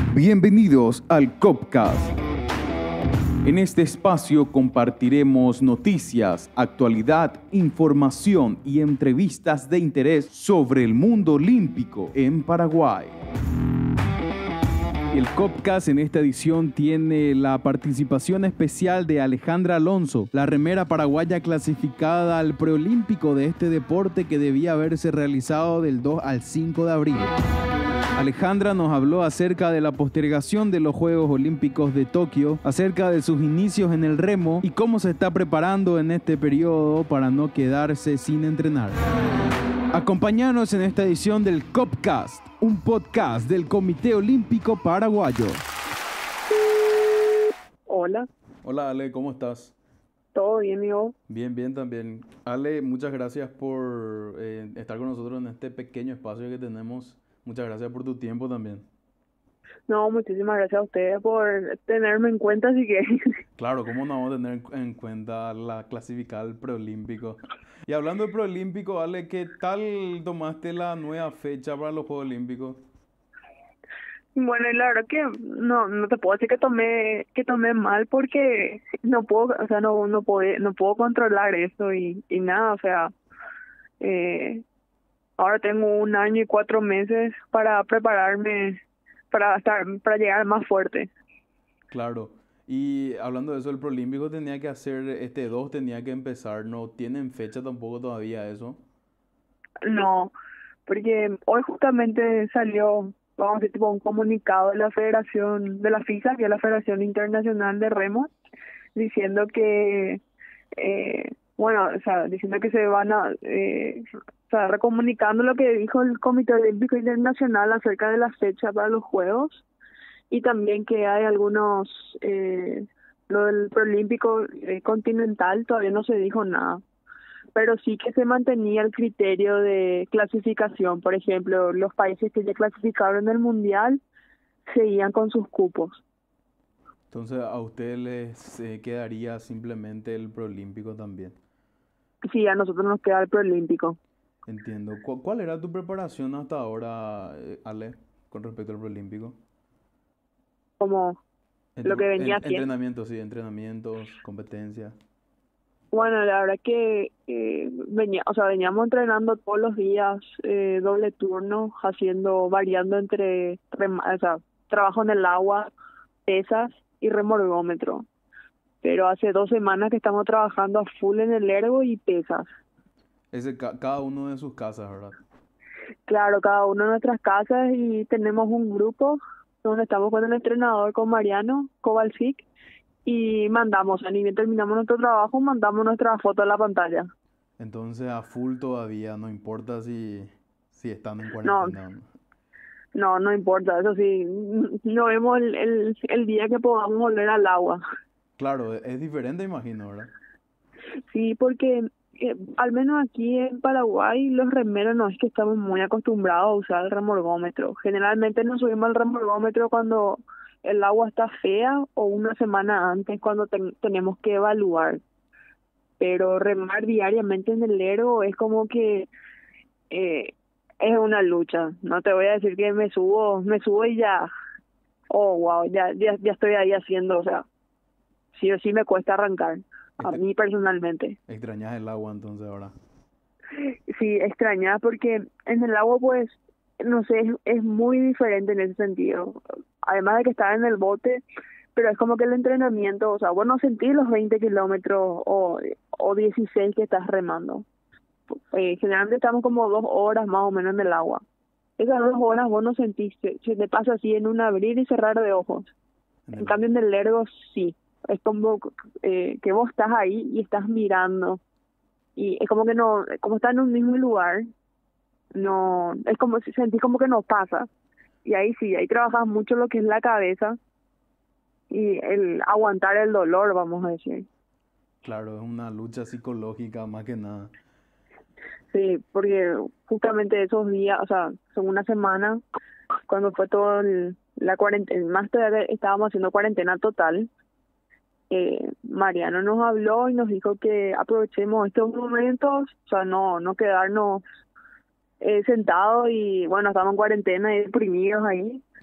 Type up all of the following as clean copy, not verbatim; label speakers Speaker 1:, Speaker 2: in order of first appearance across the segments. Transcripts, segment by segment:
Speaker 1: Bienvenidos al Copcast. En este espacio compartiremos noticias, actualidad, información y entrevistas de interés sobre el mundo olímpico en Paraguay. El Copcast en esta edición tiene la participación especial de Alejandra Alonso, la remera paraguaya clasificada al preolímpico de este deporte que debía haberse realizado del 2 al 5 de abril. Alejandra nos habló acerca de la postergación de los Juegos Olímpicos de Tokio, acerca de sus inicios en el remo y cómo se está preparando en este periodo para no quedarse sin entrenar. Acompáñanos en esta edición del Copcast, un podcast del Comité Olímpico Paraguayo.
Speaker 2: Hola.
Speaker 1: Hola Ale, ¿cómo estás?
Speaker 2: ¿Todo bien, yo?
Speaker 1: Bien también. Ale, muchas gracias por estar con nosotros en este pequeño espacio que tenemos. Muchas gracias por tu tiempo también.
Speaker 2: No, muchísimas gracias a ustedes por tenerme en cuenta, así que...
Speaker 1: Claro, ¿cómo no vamos a tener en cuenta la clasificada al preolímpico? Y hablando de preolímpico, Ale, ¿qué tal tomaste la nueva fecha para los Juegos Olímpicos?
Speaker 2: Bueno, y la verdad que no te puedo decir que tomé mal porque no puedo, o sea, no puedo controlar eso y nada, o sea, ahora tengo 1 año y 4 meses para prepararme para llegar más fuerte.
Speaker 1: Claro. Y hablando de eso, el preolímpico tenía que hacer, este 2 tenía que empezar, ¿no tienen fecha tampoco todavía eso?
Speaker 2: No, porque hoy justamente salió, vamos a decir, tipo un comunicado de la Federación, de la FISA, que es la Federación Internacional de Remo, diciendo que, bueno, o sea, diciendo que se van a, o sea, recomunicando lo que dijo el Comité Olímpico Internacional acerca de la fecha para los Juegos, y también que hay algunos, lo del preolímpico continental todavía no se dijo nada, pero sí que se mantenía el criterio de clasificación. Por ejemplo, los países que ya clasificaron el Mundial seguían con sus cupos.
Speaker 1: Entonces a ustedes les quedaría simplemente el preolímpico también.
Speaker 2: Sí, a nosotros nos queda el preolímpico.
Speaker 1: Entiendo. ¿Cuál era tu preparación hasta ahora, Ale, con respecto al preolímpico?
Speaker 2: Como lo que venía haciendo.
Speaker 1: Entrenamientos, sí, entrenamientos, competencias.
Speaker 2: Bueno, la verdad que veníamos entrenando todos los días, doble turno, variando entre, o sea, trabajo en el agua, pesas y remorgómetro. Pero hace 2 semanas que estamos trabajando a full en el ergo y pesas.
Speaker 1: Cada uno de sus casas, ¿verdad?
Speaker 2: Claro, cada uno de nuestras casas, y tenemos un grupo donde estamos con el entrenador, con Mariano Kovalchik, y mandamos, ni bien terminamos nuestro trabajo, mandamos nuestra foto a la pantalla.
Speaker 1: Entonces a full todavía, no importa si están en cuarentena.
Speaker 2: No importa, eso sí, no vemos el día que podamos volver al agua.
Speaker 1: Claro, es diferente, imagino, ¿verdad?
Speaker 2: Sí, porque al menos aquí en Paraguay los remeros no es que estamos muy acostumbrados a usar el remorgómetro. Generalmente nos subimos al remorgómetro cuando el agua está fea o 1 semana antes, cuando tenemos que evaluar. Pero remar diariamente en el Ero es como que es una lucha. No te voy a decir que me subo y ya, oh wow, ya estoy ahí haciendo, o sea, sí o sí me cuesta arrancar, a mí personalmente.
Speaker 1: ¿Extrañas el agua entonces ahora?
Speaker 2: Sí, extrañas porque en el agua, pues, no sé, es muy diferente en ese sentido. Además de que estar en el bote, pero es como que el entrenamiento, o sea, vos no sentís los 20 kilómetros o 16 que estás remando. Generalmente estamos como 2 horas más o menos en el agua. Esas 2 horas vos no sentís, se te pasa así en un abrir y cerrar de ojos. En cambio en el ergo sí, es como que vos estás ahí y estás mirando. Y es como que no, como está en un mismo lugar, no, es como si sentís como que no pasa. Y ahí sí, ahí trabajas mucho lo que es la cabeza y el aguantar el dolor, vamos a decir.
Speaker 1: Claro, es una lucha psicológica más que nada.
Speaker 2: Sí, porque justamente esos días, o sea, son 1 semana, cuando fue todo la cuarentena, más todavía estábamos haciendo cuarentena total. Mariano nos habló y nos dijo que aprovechemos estos momentos, o sea, no quedarnos sentados y bueno, estamos en cuarentena y deprimidos ahí,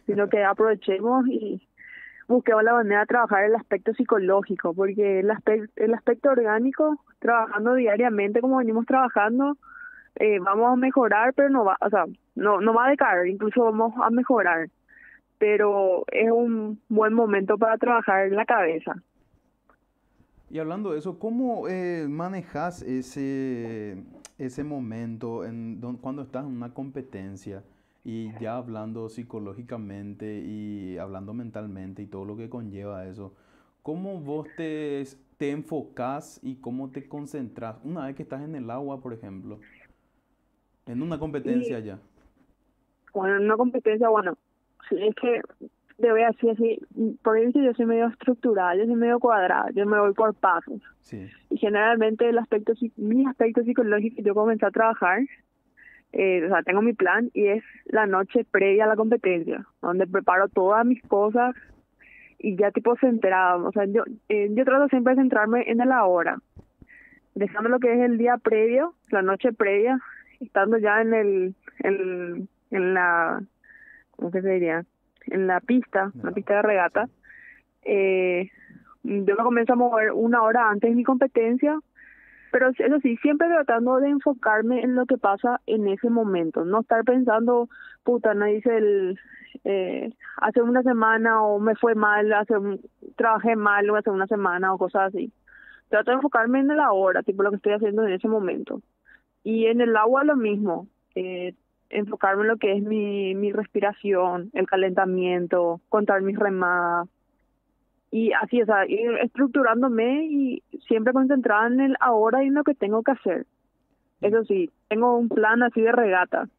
Speaker 2: sino que aprovechemos y busquemos la manera de trabajar el aspecto psicológico, porque el aspecto orgánico, trabajando diariamente como venimos trabajando, vamos a mejorar, pero no va, o sea, no va a decaer, incluso vamos a mejorar, pero es un buen momento para trabajar la cabeza.
Speaker 1: Y hablando de eso, ¿cómo manejas ese momento cuando estás en una competencia y ya hablando psicológicamente y hablando mentalmente y todo lo que conlleva eso? ¿Cómo vos te enfocás y cómo te concentras una vez que estás en el agua, por ejemplo, en una competencia
Speaker 2: Y
Speaker 1: ya?
Speaker 2: bueno, en una competencia, bueno, sí, es que te voy a decir así, por eso yo soy medio estructural, yo soy medio cuadrada, yo me voy por pasos.
Speaker 1: Sí,
Speaker 2: Y generalmente mi aspecto psicológico, yo comencé a trabajar, o sea, tengo mi plan y es la noche previa a la competencia, donde preparo todas mis cosas y ya tipo centrada, o sea, yo trato siempre de centrarme en la hora, dejando lo que es el día previo, la noche previa, estando ya en la, ¿cómo que se diría? En la
Speaker 1: no,
Speaker 2: pista de
Speaker 1: sí.
Speaker 2: regata. Yo me comienzo a mover una hora antes de mi competencia, pero eso sí, siempre tratando de enfocarme en lo que pasa en ese momento, no estar pensando, puta, no hice hace una semana o me fue mal, trabajé mal hace una semana o cosas así. Trato de enfocarme en el ahora, tipo lo que estoy haciendo en ese momento. Y en el agua lo mismo, enfocarme en lo que es mi respiración, el calentamiento, contar mis remadas. Y así, o sea, ir estructurándome y siempre concentrada en el ahora y en lo que tengo que hacer.
Speaker 1: Y,
Speaker 2: Eso sí, tengo un plan así de regata.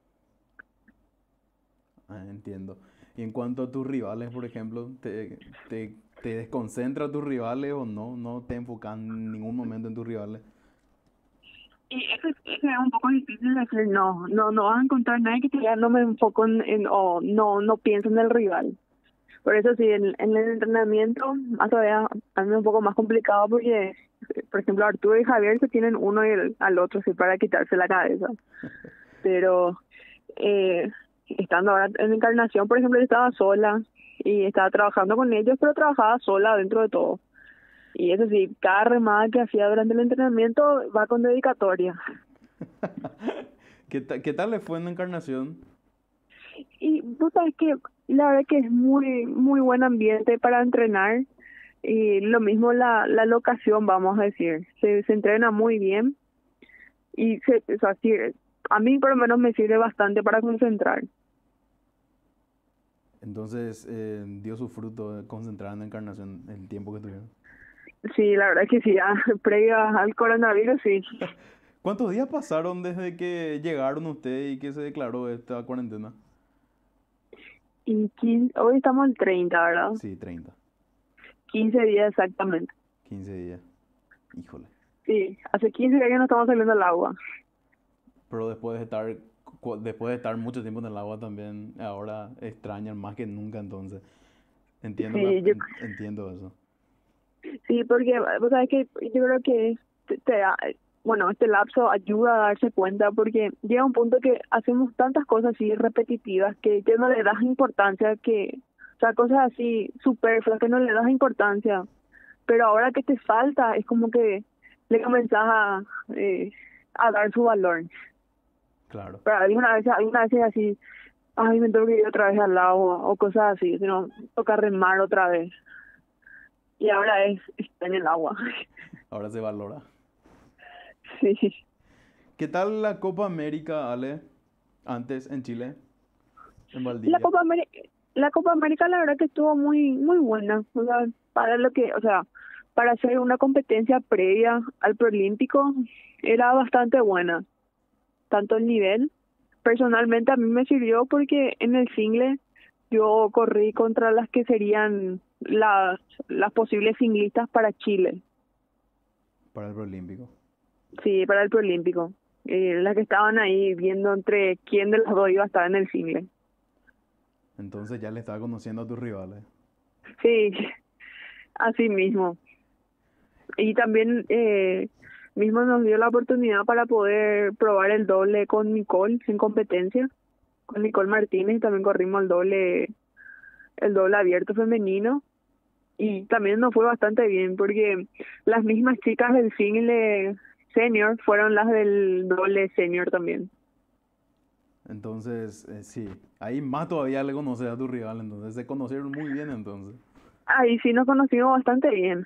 Speaker 1: entiendo. Y en cuanto a tus rivales, por ejemplo, ¿te desconcentra tus rivales o no? ¿No te enfocas en ningún momento en tus rivales?
Speaker 2: Y eso es un poco difícil de decir, no vas a encontrar nadie que te diga, no me enfoco o no pienso en el rival. Por eso sí, en el entrenamiento, más todavía a mí es un poco más complicado porque, por ejemplo, Arturo y Javier se tienen uno y al otro sí para quitarse la cabeza. Pero estando ahora en Encarnación, por ejemplo, yo estaba sola y estaba trabajando con ellos, pero trabajaba sola dentro de todo. Y eso sí, cada remada que hacía durante el entrenamiento va con dedicatoria.
Speaker 1: ¿Qué tal le fue en la Encarnación?
Speaker 2: Y vos sabes que la verdad que es muy buen ambiente para entrenar. Y lo mismo la locación, vamos a decir. Se entrena muy bien y o sea, sí, a mí por lo menos me sirve bastante para concentrar.
Speaker 1: Entonces dio su fruto concentrar en la Encarnación el tiempo que tuvieron.
Speaker 2: Sí, la verdad que sí, ya, previo al coronavirus, sí.
Speaker 1: ¿Cuántos días pasaron desde que llegaron ustedes y que se declaró esta cuarentena?
Speaker 2: Y hoy estamos en 30, ¿verdad?
Speaker 1: Sí, 30,
Speaker 2: 15 días exactamente.
Speaker 1: 15 días. Híjole.
Speaker 2: Sí, hace 15 días que no estamos saliendo al agua.
Speaker 1: Pero después de estar mucho tiempo en el agua también, ahora extrañan más que nunca entonces.
Speaker 2: Sí,
Speaker 1: Entiendo eso.
Speaker 2: sí, porque vos sabes que yo creo que bueno, este lapso ayuda a darse cuenta porque llega un punto que hacemos tantas cosas así repetitivas que ya no le das importancia, o sea, cosas así superfluas que no le das importancia, pero ahora que te falta es como que le comenzás a dar su valor.
Speaker 1: Claro.
Speaker 2: Pero alguna vez es así, ay, me tengo que ir otra vez al agua o cosas así, sino toca remar otra vez. Y ahora está en el agua.
Speaker 1: Ahora se valora.
Speaker 2: Sí.
Speaker 1: ¿Qué tal la Copa América, Ale? Antes en Chile, en
Speaker 2: La
Speaker 1: Valdivia.
Speaker 2: Copa América, la Copa América la verdad que estuvo muy buena, o sea, o sea, para hacer una competencia previa al preolímpico era bastante buena, tanto el nivel, personalmente a mí me sirvió porque en el single yo corrí contra las que serían las posibles singlistas para Chile,
Speaker 1: Para el Proolímpico.
Speaker 2: sí, para el preolímpico, las que estaban ahí viendo entre quién de los dos iba a estar en el single.
Speaker 1: Entonces ya le estaba conociendo a tus rivales.
Speaker 2: Sí, así mismo. Y también mismo nos dio la oportunidad para poder probar el doble con Nicole en competencia. Con Nicole Martínez también corrimos el doble el doble abierto femenino y también nos fue bastante bien porque las mismas chicas del single senior fueron las del doble senior también.
Speaker 1: Entonces, sí, ahí más todavía le conoces a tu rival, entonces se conocieron muy bien entonces.
Speaker 2: Ahí sí nos conocimos bastante bien.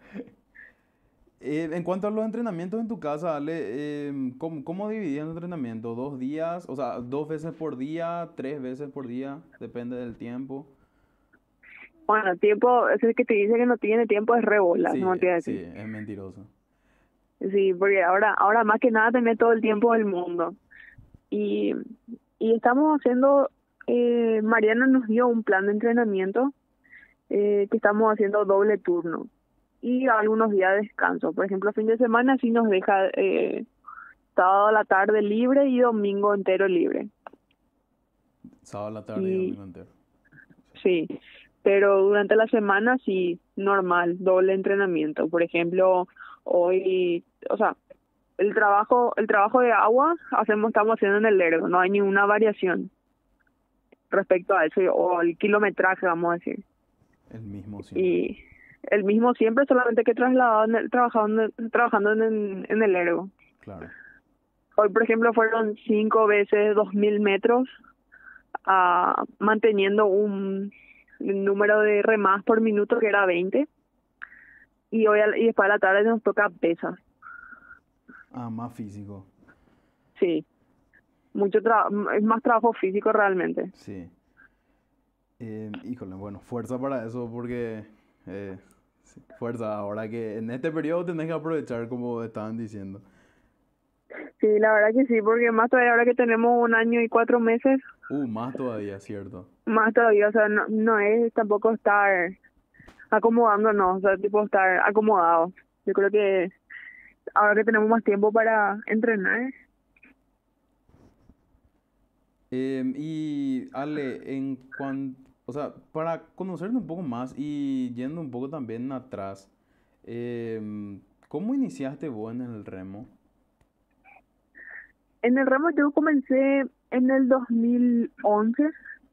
Speaker 1: En cuanto a los entrenamientos en tu casa, Ale, ¿cómo dividías el entrenamiento? ¿Dos días? O sea, ¿dos veces por día? ¿Tres veces por día? Depende del tiempo.
Speaker 2: Bueno, tiempo, ese que te dice que no tiene tiempo es rebola,
Speaker 1: Sí,
Speaker 2: no te voy a
Speaker 1: sí,
Speaker 2: decir.
Speaker 1: es mentiroso.
Speaker 2: Sí, porque ahora más que nada tenés todo el tiempo del mundo. Y, y estamos haciendo, Mariana nos dio un plan de entrenamiento que estamos haciendo doble turno y algunos días de descanso. Por ejemplo, fin de semana sí nos deja sábado a la tarde libre y domingo entero libre.
Speaker 1: Sábado a la tarde y
Speaker 2: Y
Speaker 1: domingo entero.
Speaker 2: sí, pero durante la semana sí, normal, doble entrenamiento. Por ejemplo, hoy, o sea, el trabajo de agua estamos haciendo en el ergo, no hay ninguna variación respecto a eso, o el kilometraje, vamos a decir.
Speaker 1: El mismo siempre.
Speaker 2: Y el mismo siempre, solamente que trasladado trabajando en el ergo.
Speaker 1: Claro.
Speaker 2: Hoy, por ejemplo, fueron 5 veces 2000 metros, manteniendo un número de remadas por minuto que era 20. Y después a la tarde nos toca pesas.
Speaker 1: Ah, más físico.
Speaker 2: Sí, es más trabajo físico realmente.
Speaker 1: Sí. Híjole, bueno, fuerza para eso porque... sí, fuerza, ahora que en este periodo tenés que aprovechar como estaban diciendo.
Speaker 2: Sí, la verdad que sí, porque más todavía ahora que tenemos 1 año y 4 meses,
Speaker 1: Más todavía, ¿cierto?
Speaker 2: más todavía, o sea, no es tampoco estar acomodándonos, o sea, tipo estar acomodados. Yo creo que ahora que tenemos más tiempo para entrenar.
Speaker 1: Y Ale, o sea, para conocerte un poco más y yendo un poco también atrás, ¿cómo iniciaste vos en el remo?
Speaker 2: En el remo yo comencé en el 2011.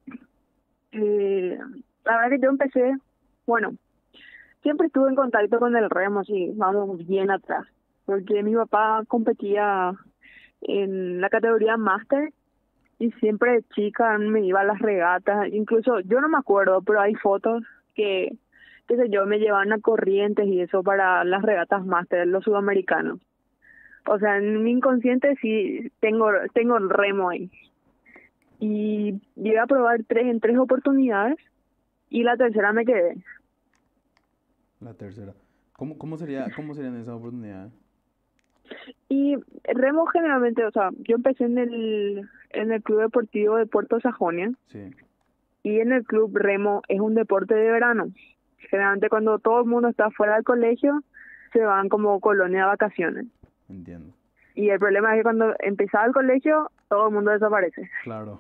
Speaker 2: La verdad que yo empecé, bueno, siempre estuve en contacto con el remo, sí, vamos bien atrás, porque mi papá competía en la categoría máster y siempre de chica me iba a las regatas, incluso yo no me acuerdo, pero hay fotos que, qué sé yo, me llevaban a Corrientes y eso para las regatas máster, los sudamericanos. O sea, en mi inconsciente sí tengo el remo ahí. Y llegué a probar en tres oportunidades y la tercera me quedé.
Speaker 1: La tercera. ¿Cómo serían esas oportunidades?
Speaker 2: Y el remo generalmente, o sea, yo empecé en el Club Deportivo de Puerto Sajonia
Speaker 1: Sí,
Speaker 2: y en el Club Remo es un deporte de verano. Generalmente cuando todo el mundo está fuera del colegio, se van como colonia de vacaciones.
Speaker 1: entiendo.
Speaker 2: Y el problema es que cuando empezaba el colegio, todo el mundo desaparece.
Speaker 1: Claro,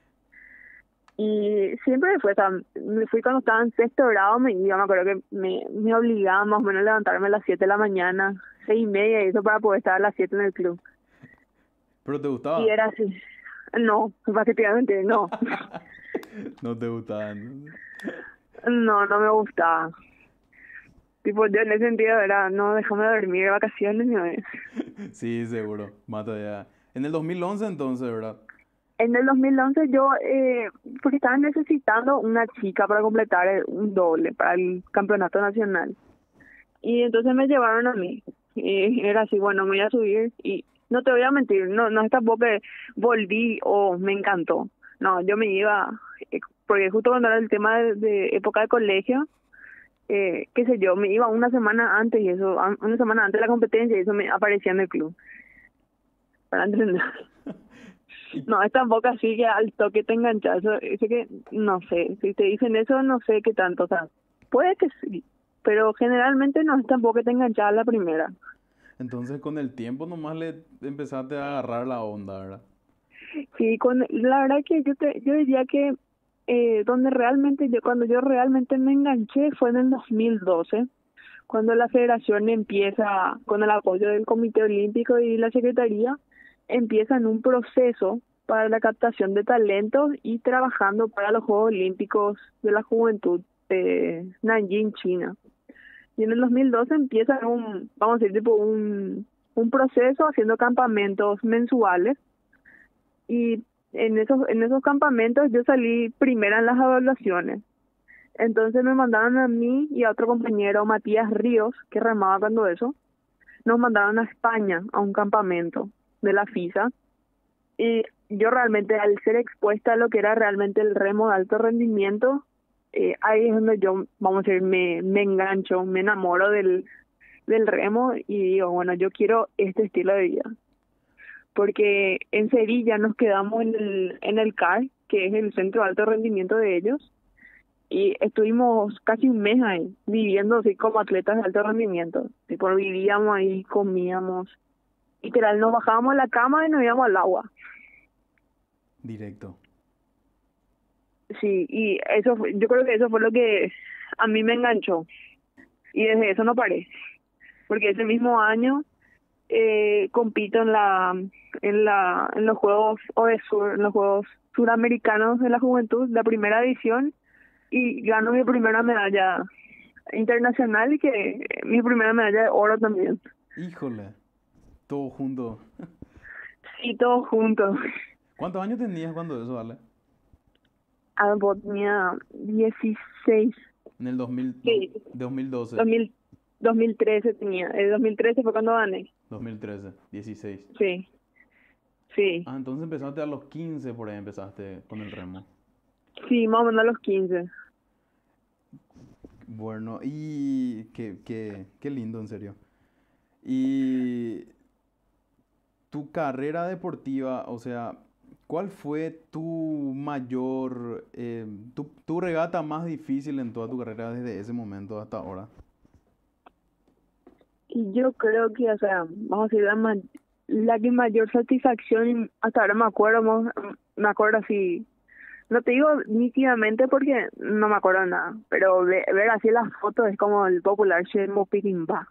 Speaker 2: Y siempre fue, o sea, me fui cuando estaba en sexto grado, me iba, me acuerdo que me obligaba más o menos a levantarme a las 7 de la mañana, 6:30, y eso para poder estar a las 7 en el club.
Speaker 1: pero ¿te
Speaker 2: Y
Speaker 1: gustaba?
Speaker 2: era así. No, efectivamente, no.
Speaker 1: No te gustaba, entonces.
Speaker 2: No me gustaba. Tipo, yo en ese sentido era, no, déjame dormir de vacaciones, no es.
Speaker 1: Sí, seguro. Mata ya. En el 2011 entonces, ¿verdad?
Speaker 2: En el 2011 yo, porque estaba necesitando una chica para completar un doble para el campeonato nacional. Y entonces me llevaron a mí. Y era así, bueno, me voy a subir. Y no te voy a mentir, no es tampoco que volví o me encantó. No, yo me iba, porque justo cuando era el tema de época de colegio, qué sé yo, me iba una semana antes y eso, una semana antes de la competencia y eso me aparecía en el club para entrenar.
Speaker 1: Y-
Speaker 2: No, es tampoco así que al toque te enganchas. Eso que, no sé, si te dicen eso, no sé qué tanto. O sea, puede que sí, pero generalmente no es tampoco que te enganchas a la primera.
Speaker 1: Entonces con el tiempo nomás le empezaste a agarrar la onda, ¿verdad?
Speaker 2: Sí, la verdad que yo diría que cuando yo realmente me enganché fue en el 2012, cuando la federación empieza, con el apoyo del Comité Olímpico y la Secretaría, empiezan un proceso para la captación de talentos y trabajando para los Juegos Olímpicos de la Juventud de Nanjing, China. Y en el 2012 empieza vamos a decir, tipo un proceso haciendo campamentos mensuales. Y en esos campamentos yo salí primera en las evaluaciones. Entonces me mandaron a mí y a otro compañero, Matías Ríos, que remaba cuando eso, nos mandaron a España a un campamento de la FISA. Y yo realmente, al ser expuesta a lo que era realmente el remo de alto rendimiento, ahí es donde yo, vamos a decir, me engancho, me enamoro del remo y digo, bueno, yo quiero este estilo de vida. Porque en Sevilla nos quedamos en el CAR, que es el centro de alto rendimiento de ellos, y estuvimos casi un mes ahí, viviendo así como atletas de alto rendimiento. Tipo, vivíamos ahí, comíamos, literal, nos bajábamos a la cama y nos íbamos al agua.
Speaker 1: Directo.
Speaker 2: Sí, y yo creo que eso fue lo que a mí me enganchó. Y desde eso no paré. Porque ese mismo año compito en los Juegos OESUR, en los Juegos Suramericanos de la Juventud, la primera edición, y gano mi primera medalla internacional y que mi primera medalla de oro también.
Speaker 1: Híjole, todo junto.
Speaker 2: Sí, todos juntos.
Speaker 1: ¿Cuántos años tenías cuando eso, Ale?
Speaker 2: Vos tenía 16.
Speaker 1: En el 2000,
Speaker 2: Sí,
Speaker 1: 2012,
Speaker 2: 2013 tenía. El 2013 fue cuando gané.
Speaker 1: 2013, 16.
Speaker 2: Sí, sí.
Speaker 1: Ah, entonces empezaste a los 15 por ahí, empezaste con el remo.
Speaker 2: Sí, más o menos a los 15.
Speaker 1: Bueno, y qué lindo, en serio. Y tu carrera deportiva, o sea, ¿cuál fue tu mayor, tu regata más difícil en toda tu carrera desde ese momento hasta ahora?
Speaker 2: Y yo creo que, o sea, vamos a decir, la que mayor satisfacción, hasta ahora me acuerdo así, no te digo nítidamente porque no me acuerdo nada, pero ver así las fotos es como el popular Shenmue Pirimba.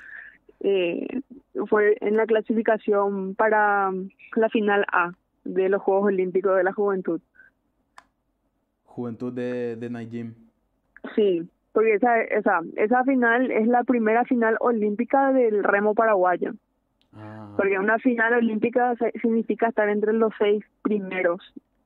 Speaker 2: Fue en la clasificación para la final A de los Juegos Olímpicos de la Juventud.
Speaker 1: Juventud de Nanjing.
Speaker 2: Sí, porque esa final es la primera final olímpica del remo paraguayo.
Speaker 1: Ah,
Speaker 2: Porque una final olímpica significa estar entre los 6 primeros.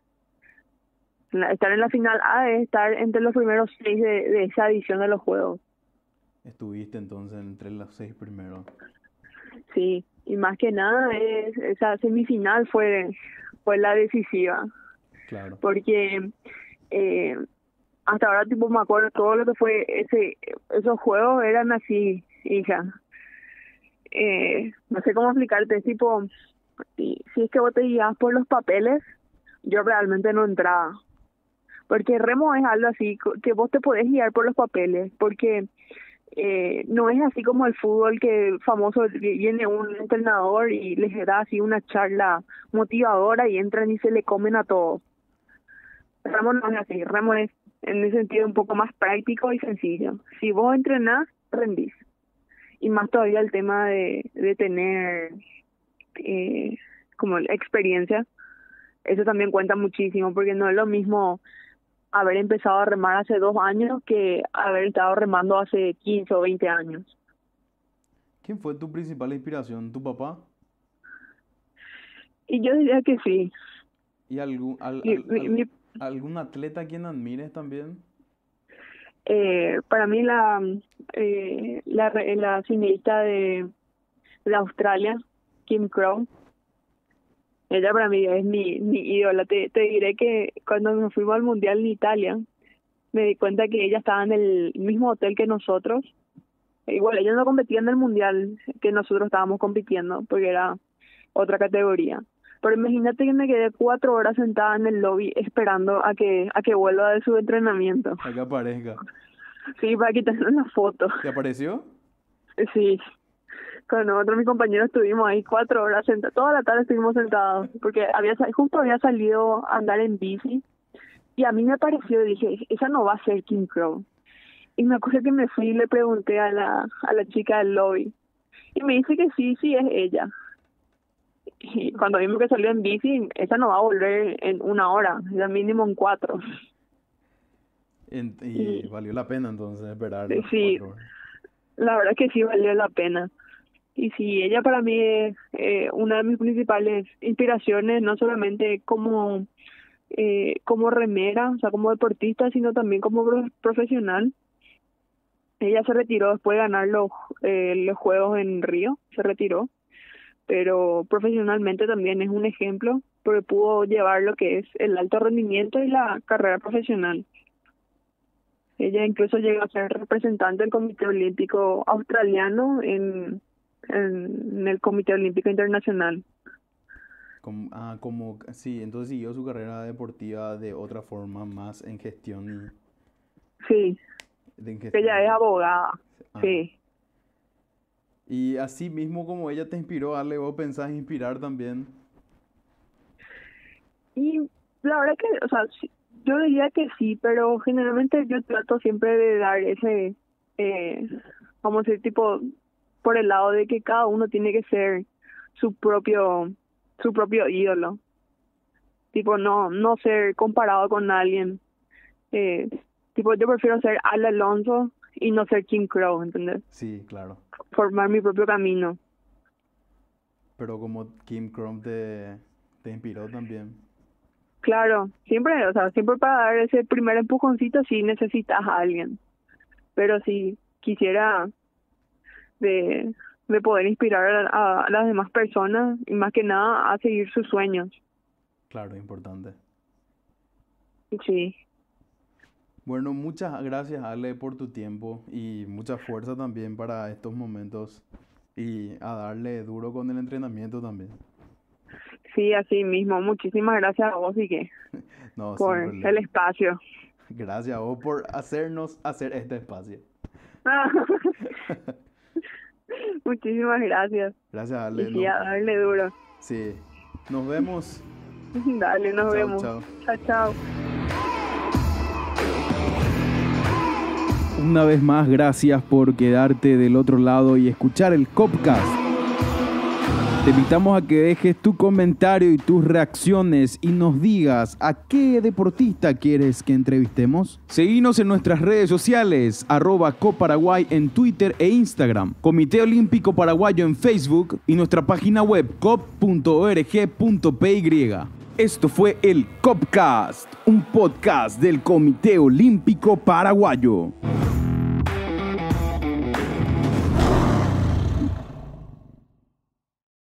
Speaker 2: Estar en la final A es estar entre los primeros 6 de esa edición de los Juegos.
Speaker 1: estuviste entonces entre los 6 primeros.
Speaker 2: Sí, y más que nada esa semifinal fue la decisiva.
Speaker 1: Claro.
Speaker 2: Porque hasta ahora tipo me acuerdo todo lo que fue esos juegos eran así, hija. No sé cómo explicarte, tipo, si es que vos te guías por los papeles, yo realmente no entraba. Porque remo es algo así, que vos te podés guiar por los papeles, porque no es así como el fútbol que famoso viene un entrenador y les da así una charla motivadora y entran y se le comen a todos. Remo no es así, remo es en ese sentido un poco más práctico y sencillo. Si vos entrenás, rendís. Y más todavía el tema de tener como experiencia, eso también cuenta muchísimo, porque no es lo mismo haber empezado a remar hace 2 años que haber estado remando hace 15 o 20 años.
Speaker 1: ¿Quién fue tu principal inspiración? ¿Tu papá?
Speaker 2: Y yo diría que sí.
Speaker 1: ¿Y
Speaker 2: Mi- mi- mi-
Speaker 1: algún atleta a quien admires también?
Speaker 2: para mí la finalista de Australia, Kim Crow, ella para mí es mi ídola. Te diré que cuando nos fuimos al Mundial en Italia, me di cuenta que ella estaba en el mismo hotel que nosotros. Igual, ella no competía en el Mundial que nosotros estábamos compitiendo, porque era otra categoría. Pero imagínate que me quedé 4 horas sentada en el lobby esperando a que vuelva de su entrenamiento.
Speaker 1: A que aparezca.
Speaker 2: Sí, para quitarle una foto.
Speaker 1: ¿Te apareció?
Speaker 2: Sí, con otros mis compañeros estuvimos ahí 4 horas sentados, toda la tarde estuvimos sentados, porque justo había salido a andar en bici, y a mí me pareció, dije, esa no va a ser Kim Crow. Y me acuerdo que me fui y le pregunté a la chica del lobby, y me dice que sí es ella. Y cuando vimos que salió en bici, esa no va a volver en 1 hora, ya mínimo en 4.
Speaker 1: Y valió la pena entonces esperar las
Speaker 2: Sí,
Speaker 1: 4 horas.
Speaker 2: la verdad que sí valió la pena. Y sí, ella para mí es una de mis principales inspiraciones, no solamente como remera, o sea, como deportista, sino también como profesional. Ella se retiró después de ganar los Juegos en Río, se retiró, pero profesionalmente también es un ejemplo, porque pudo llevar lo que es el alto rendimiento y la carrera profesional. Ella incluso llegó a ser representante del Comité Olímpico Australiano en el Comité Olímpico Internacional.
Speaker 1: Sí, entonces siguió su carrera deportiva de otra forma, más en gestión
Speaker 2: Sí, ella es abogada,
Speaker 1: Ah.
Speaker 2: sí.
Speaker 1: Y así mismo como ella te inspiró, Ale, ¿vos pensás inspirar también?
Speaker 2: Y la verdad que, o sea, yo diría que sí, pero generalmente yo trato siempre de dar ese, vamos a decir, tipo, por el lado de que cada uno tiene que ser su propio ídolo. Tipo, no ser comparado con alguien. Tipo, yo prefiero ser Ale Alonso y no ser Kim Crow, ¿entendés?
Speaker 1: Sí, claro.
Speaker 2: Formar mi propio camino.
Speaker 1: Pero como Kim Crom te inspiró también.
Speaker 2: Claro, siempre, o sea, siempre para dar ese primer empujoncito sí necesitas a alguien. Pero si quisiera de poder inspirar a las demás personas y más que nada a seguir sus sueños.
Speaker 1: Claro, importante.
Speaker 2: Sí.
Speaker 1: Bueno, muchas gracias, Ale, por tu tiempo y mucha fuerza también para estos momentos y a darle duro con el entrenamiento también.
Speaker 2: Sí, así mismo. Muchísimas gracias a vos y que
Speaker 1: No,
Speaker 2: por
Speaker 1: sin problema.
Speaker 2: el espacio.
Speaker 1: Gracias a vos por hacernos hacer este espacio.
Speaker 2: Muchísimas gracias.
Speaker 1: Gracias, Ale.
Speaker 2: Y sí, a darle duro.
Speaker 1: Sí. Nos vemos.
Speaker 2: Dale, nos vemos.
Speaker 1: Chao.
Speaker 2: Chao, chao.
Speaker 1: Una vez más, gracias por quedarte del otro lado y escuchar el Copcast. Te invitamos a que dejes tu comentario y tus reacciones y nos digas a qué deportista quieres que entrevistemos. Seguinos en nuestras redes sociales, @coparaguay en Twitter e Instagram, Comité Olímpico Paraguayo en Facebook y nuestra página web cop.org.py. Esto fue el Copcast, un podcast del Comité Olímpico Paraguayo.